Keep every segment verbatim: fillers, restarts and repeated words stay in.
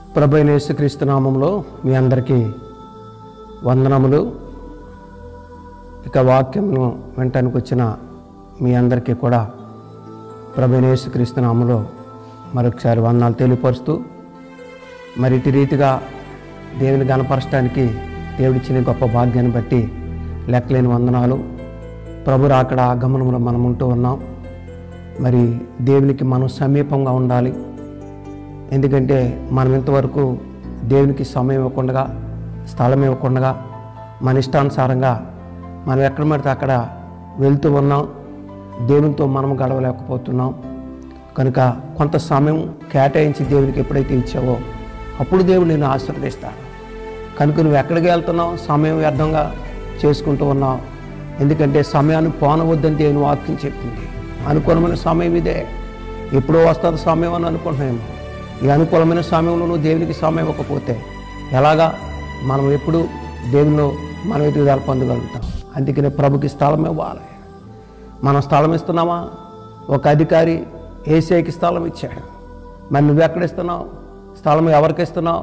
ప్రభువైన యేసుక్రీస్తు నామములో మీ అందరికీ వందనములు. ఇక వాక్యమును వినటానికి వచ్చిన మీ అందరికీ కూడా ప్రభువైన యేసుక్రీస్తు నామములో మరొకసారి వందనాలు తెలియపరుస్తూ, మరి ఇటు రీతిగా దేవుని గణపరచడానికి దేవుడిచ్చిన గొప్ప భాగ్యాన్ని బట్టి లెక్కలేని వందనాలు. ప్రభు రాకడ ఆగమనంలో మనం ఉంటూ ఉన్నాం. మరి దేవునికి మనం సమీపంగా ఉండాలి. ఎందుకంటే మనం ఇంతవరకు దేవునికి సమయం ఇవ్వకుండా, స్థలం ఇవ్వకుండా, మన ఇష్టానుసారంగా మనం ఎక్కడ పడితే అక్కడ వెళ్తూ ఉన్నాం. దేవునితో మనం గడవలేకపోతున్నాం. కనుక కొంత సమయం కేటాయించి దేవునికి ఎప్పుడైతే ఇచ్చావో అప్పుడు దేవుడు నిన్ను ఆశీర్వదిస్తాడు. కనుక నువ్వు ఎక్కడికి వెళ్తున్నావు? సమయం వ్యర్థంగా చేసుకుంటూ ఉన్నావు. ఎందుకంటే సమయాన్ని పోనవద్దని దేవుని వాక్యం చెప్తుంది. అనుకూలమైన సమయం ఇదే, ఎప్పుడో వస్తుంది సమయం అని అనుకుంటున్నాము. ఈ అనుకూలమైన సమయంలో నువ్వు దేవునికి సమయం ఇవ్వకపోతే ఎలాగా మనం ఎప్పుడు దేవునిలో మనం ఎదుగుదల పొందగలుగుతాం? అందుకనే ప్రభుకి స్థలం ఇవ్వాలి. మనం స్థలం ఇస్తున్నామా? ఒక అధికారి ఏసైకి స్థలం ఇచ్చాడు. మరి నువ్వు ఎక్కడ ఇస్తున్నావు? స్థలం ఎవరికి ఇస్తున్నావు?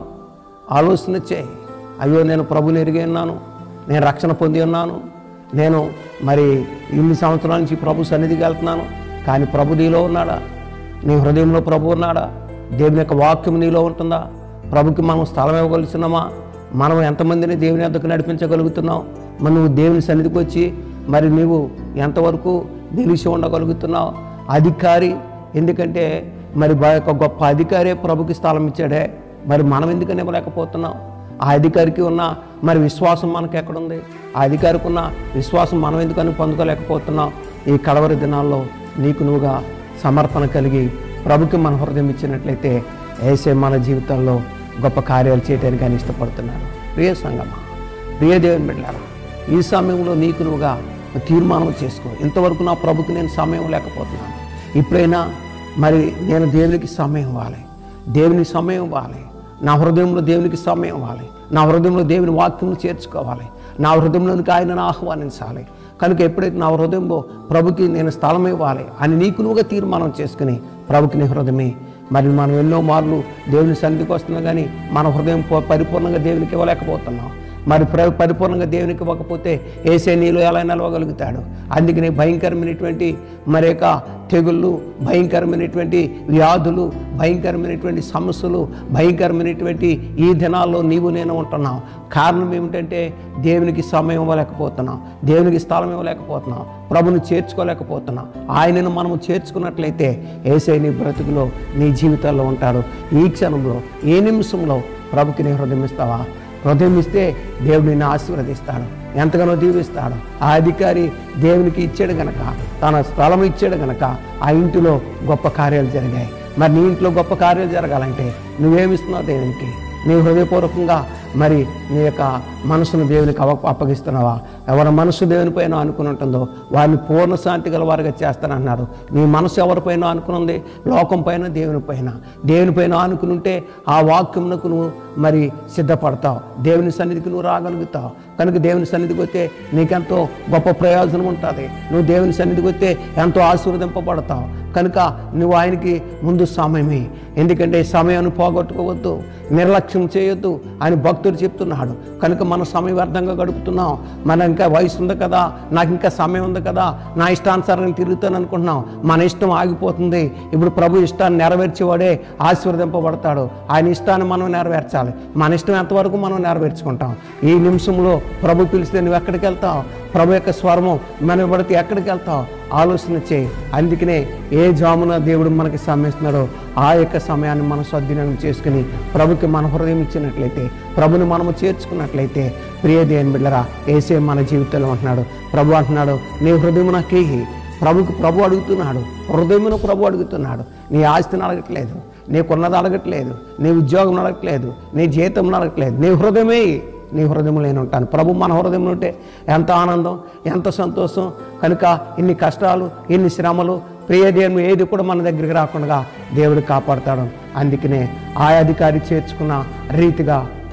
ఆలోచన చేయి. అయ్యో, నేను ప్రభుని ఎరిగి ఉన్నాను, నేను రక్షణ పొంది ఉన్నాను, నేను మరి ఇన్ని సంవత్సరాల నుంచి ప్రభు సన్నిధికి వెళ్తున్నాను, కానీ ప్రభు నీలో ఉన్నాడా? నీ హృదయంలో ప్రభు ఉన్నాడా? దేవుని యొక్క వాక్యం నీలో ఉంటుందా? ప్రభుకి మనం స్థలం ఇవ్వగలుగుతున్నామా? మనం ఎంతమందిని దేవుని వద్దకు నడిపించగలుగుతున్నాం? మరి నువ్వు దేవుని సన్నిధికి వచ్చి మరి నువ్వు ఎంతవరకు నిలిచి ఉండగలుగుతున్నావు? అధికారి, ఎందుకంటే మరి ఒక గొప్ప అధికారే ప్రభుకి స్థలం ఇచ్చాడే, మరి మనం ఎందుకని ఇవ్వలేకపోతున్నాం? ఆ అధికారికి ఉన్న మరి విశ్వాసం మనకు ఎక్కడుంది? ఆ అధికారికి ఉన్న విశ్వాసం మనం ఎందుకని పొందుకోలేకపోతున్నాం? ఈ కడవరి దినాల్లో నీకు నువ్వుగా సమర్పణ కలిగి ప్రభుకి మన హృదయం ఇచ్చినట్లయితే యేసే మన జీవితాల్లో గొప్ప కార్యాలు చేయడానికి ఆయన ఇష్టపడుతున్నారు. ప్రియ సంగమా, ప్రియ దేవుని బిడ్డలారా, ఈ సమయంలో నీకు నువ్వుగా తీర్మానం చేసుకో. ఇంతవరకు నా ప్రభుకి నేను సమయం లేకపోతున్నాను, ఇప్పుడైనా మరి నేను దేవునికి సమయం ఇవ్వాలి, దేవునికి సమయం ఇవ్వాలి, నా హృదయంలో దేవునికి సమయం ఇవ్వాలి, నా హృదయంలో దేవుని వాక్యం చేర్చుకోవాలి, నా హృదయంలోనికి ఆయనను ఆహ్వానించాలి. కనుక ఎప్పుడైతే నా హృదయంలో ప్రభుకి నేను స్థలం ఇవ్వాలి అని నీకు నువ్వుగా తీర్మానం చేసుకుని ప్రభుకి నీ హృదయమే. మరి మనం ఎన్నో మార్లు దేవుని సన్నిధికి వస్తున్నాం, కానీ మన హృదయం పరిపూర్ణంగా దేవునికి ఇవ్వలేకపోతున్నాం. మరి పరిపూర్ణంగా దేవునికి ఇవ్వకపోతే యేసే నీలో ఎలా నిలవగలుగుతాడు? అందుకని భయంకరమైనటువంటి మరి యొక్క తెగుళ్ళు, భయంకరమైనటువంటి వ్యాధులు, భయంకరమైనటువంటి సమస్యలు, భయంకరమైనటువంటి ఈ దినాల్లో నీవు నేను ఉంటున్నాం. కారణం ఏమిటంటే దేవునికి సమయం ఇవ్వలేకపోతున్నాం, దేవునికి స్థలం ఇవ్వలేకపోతున్నాం, ప్రభుని చేర్చుకోలేకపోతున్నాం. ఆయనను మనము చేర్చుకున్నట్లయితే యేసే నీ బ్రతుకులో, నీ జీవితాల్లో ఉంటాడు. ఈ క్షణంలో, ఏ నిమిషంలో ప్రభుకి నీ హృదయం ఇస్తావా? హృదయం ఇస్తే దేవుడు నిన్ను ఆశీర్వదిస్తాడు, ఎంతగానో దీవిస్తాడు. ఆ అధికారి దేవునికి ఇచ్చాడు గనక, తన స్థలం ఇచ్చాడు గనక ఆ ఇంటిలో గొప్ప కార్యాలు జరిగాయి. మరి నీ ఇంట్లో గొప్ప కార్యాలు జరగాలంటే నువ్వేమిస్తున్నావు దేవునికి? నీ హృదయపూర్వకంగా మరి నీ యొక్క మనసును దేవునికి అవ అప్పగిస్తున్నావా? ఎవరి మనసు దేవునిపైన అనుకుని ఉంటుందో వారిని పూర్ణ శాంతి గల వారిగా చేస్తానన్నాడు. నీ మనసు ఎవరిపైన అనుకునుంది? లోకం పైన, దేవుని పైన. దేవునిపైన ఆనుకుని ఉంటే ఆ వాక్యమునకు నువ్వు మరి సిద్ధపడతావు, దేవుని సన్నిధికి నువ్వు రాగలుగుతావు. కనుక దేవుని సన్నిధికి వస్తే నీకెంతో గొప్ప ప్రయోజనం ఉంటుంది. నువ్వు దేవుని సన్నిధికి వస్తే ఎంతో ఆశీర్వదింపబడతావు. కనుక నువ్వు ఆయనకి ముందు సమయమే. ఎందుకంటే సమయాన్ని పోగొట్టుకోవద్దు, నిర్లక్ష్యం చేయొద్దు అని భక్తుడు చెప్తున్నాడు. కనుక మన సమయం వ్యర్థంగా గడుపుతున్నాం. మన ఇంకా వయసు ఉంది కదా, నాకు ఇంకా సమయం ఉంది కదా, నా ఇష్టానుసారం తిరుగుతాను అనుకుంటున్నాం. మన ఇష్టం ఆగిపోతుంది. ఇప్పుడు ప్రభు ఇష్టాన్ని నెరవేర్చేవాడే ఆశీర్వదింపబడతాడు. ఆయన ఇష్టాన్ని మనం నెరవేర్చాలి. మన ఇష్టం ఎంతవరకు మనం నెరవేర్చుకుంటాం? ఈ నిమిషంలో ప్రభు పిలిస్తే నువ్వు ఎక్కడికి వెళ్తావు? ప్రభు యొక్క స్వరము మనం పడితే ఎక్కడికి వెళ్తావు? ఆలోచన చేయి. అందుకనే ఏ జామున దేవుడు మనకి సమయం ఇస్తున్నాడో ఆ యొక్క సమయాన్ని మనం సద్వినియోగం చేసుకుని ప్రభుకి మన హృదయం ఇచ్చినట్లయితే, ప్రభుని మనము చేర్చుకున్నట్లయితే, ప్రియ దేవుని బిడ్డలారా, యేసే మన జీవితంలో అంటున్నాడు. ప్రభు అంటున్నాడు, నీ హృదయం నాకేయి. ప్రభుకి ప్రభు అడుగుతున్నాడు, హృదయమును ప్రభు అడుగుతున్నాడు. నీ ఆస్తిని అడగట్లేదు, నీకున్నది అడగట్లేదు, నీ ఉద్యోగం అడగట్లేదు, నీ జీతం అడగట్లేదు, నీ హృదయమే. నీ హృదయంలో నేను ఉంటాను. ప్రభు మన హృదయంలో ఉంటే ఎంత ఆనందం, ఎంత సంతోషం. కనుక ఇన్ని కష్టాలు, ఇన్ని శ్రమలు, ప్రియ దేవుని ఏది కూడా మన దగ్గరికి రాకుండా దేవుడు కాపాడుతాడు. అందుకనే ఆ అధికారి చేర్చుకున్న రీతిగా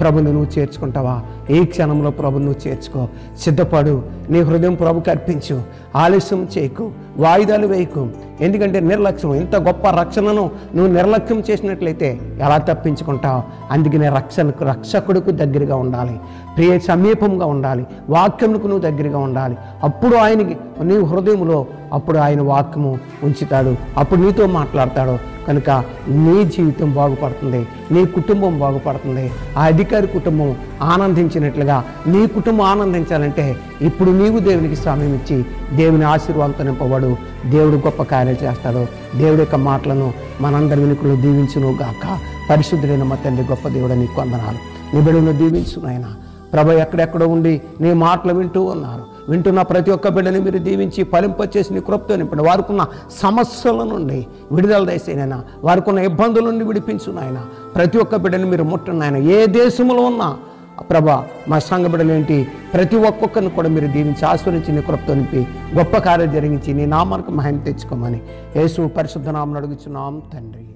ప్రభుని నువ్వు చేర్చుకుంటావా? ఈ క్షణంలో ప్రభుని నువ్వు చేర్చుకో, సిద్ధపడు, నీ హృదయం ప్రభుకి అర్పించు, ఆలస్యం చేయకు, వాయిదాలు వేయకు. ఎందుకంటే నిర్లక్ష్యం, ఇంత గొప్ప రక్షణను నువ్వు నిర్లక్ష్యం చేసినట్లయితే ఎలా తప్పించుకుంటావు? అందుకనే రక్షణకు రక్షకుడికి దగ్గరగా ఉండాలి, ప్రియ సమీపంగా ఉండాలి, వాక్యములకు నువ్వు దగ్గరగా ఉండాలి. అప్పుడు ఆయనకి నీ హృదయంలో అప్పుడు ఆయన వాక్యము ఉంచుతాడు, అప్పుడు నీతో మాట్లాడతాడు. కనుక నీ జీవితం బాగుపడుతుంది, నీ కుటుంబం బాగుపడుతుంది. ఆ అధికారి కుటుంబం ఆనందించినట్లుగా నీ కుటుంబం ఆనందించాలంటే ఇప్పుడు నీవు దేవునికి సమయం ఇచ్చి దేవుని ఆశీర్వాదంతో నింపబడు. దేవుడు గొప్ప కార్యాలు చేస్తాడు. దేవుడి యొక్క మాటలను మనందరి వెనుకలు దీవించును గాక. పరిశుద్ధుడైన మా తండ్రి, గొప్ప దేవుడు, నీకు వందనాలు. నీ బిడ్డను దీవించు నాయన. ప్రభు ఎక్కడెక్కడో ఉండి నీ మాటలు వింటూ ఉన్నారు. వింటున్న ప్రతి ఒక్క బిడ్డని మీరు దీవించి ఫలింపచేసి నీ కృపతో నింపండి. వారికున్న సమస్యల నుండి విడుదల దయచేయనైనా, వారికున్న ఇబ్బందుల నుండి విడిపించు నాయన. ప్రతి ఒక్క బిడ్డని మీరు ముట్టండి ఆయన. ఏ దేశంలో ఉన్నా ప్రభా, మా సంఘ బిడ్డలేంటి ప్రతి ఒక్కొక్కరిని కూడా మీరు దీవించి ఆస్వాదించి నీ కృపతో నింపి గొప్ప కార్యం జరిగించి నీ నామానికి మహిమ తెచ్చుకోమని యేసు పరిశుద్ధ నామమున అడుగుచున్నాం తండ్రి.